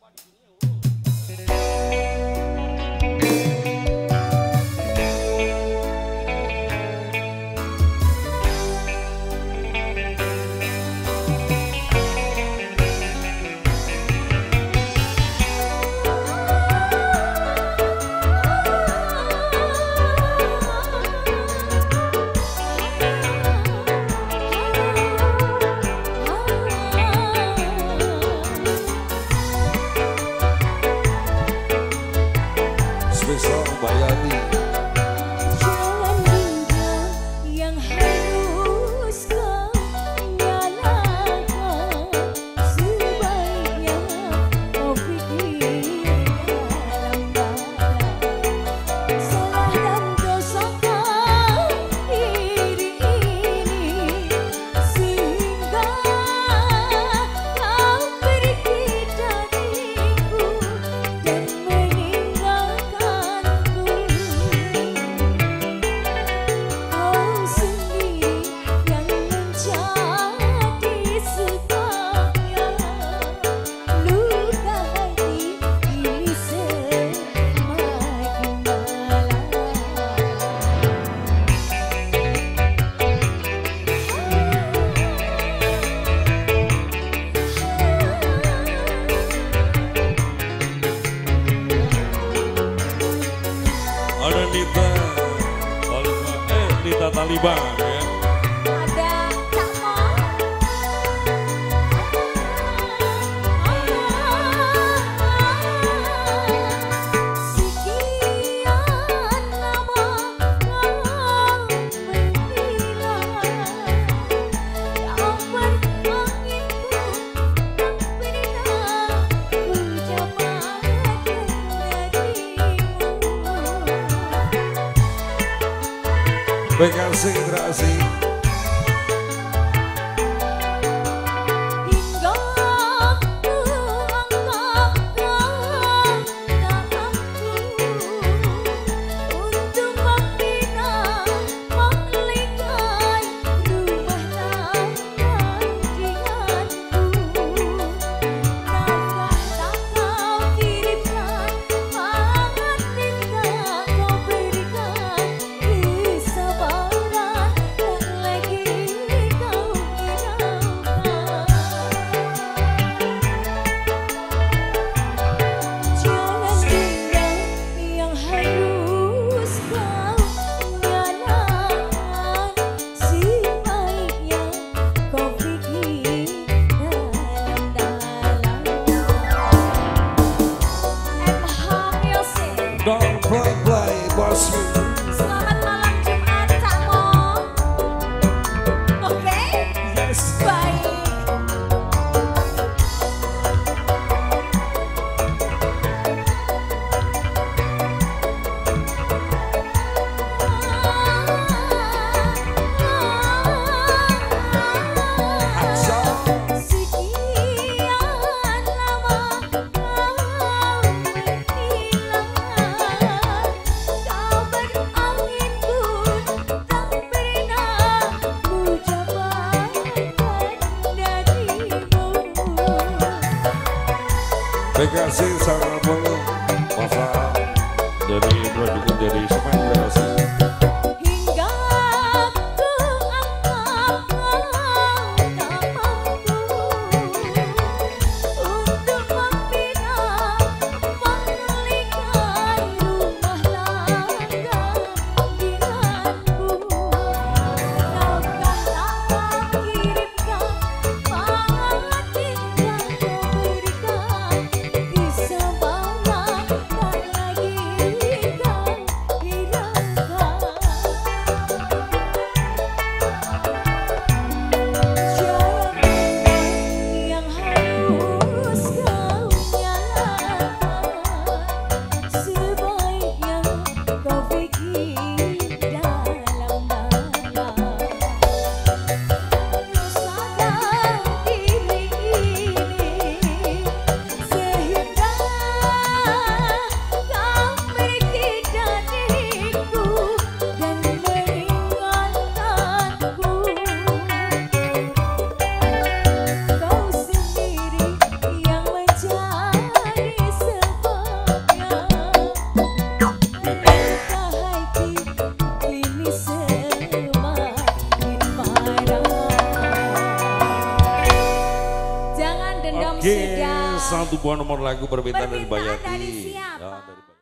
Nita Taliban ya. Ada Cak Mo. Sekian lama kau menghilang, kau beranginku tak pernah ku Baik, asik, terasik. Don't play, bos. Selamat malam Jumat, Cak Mo. Oke? Yes. Baik. Sekian lama kau menghilang, kau berangin pun tak pernah ku dapatkan darimu. Bekasi sangat boleh. Masa dari produk dari semen Berisi. Hingga ku anggap kau tak mampu untuk membina memulihkan rumah langgang diraku. Naukah tak kirimkan pengantin yang kau berikan, di sebelah tak lagi kau hiraukan. Jangan dendam Oke, sudah. satu buah nomor lagu permintaan dari Permintaan Bayati. dari siapa? Ya, dari Bayati.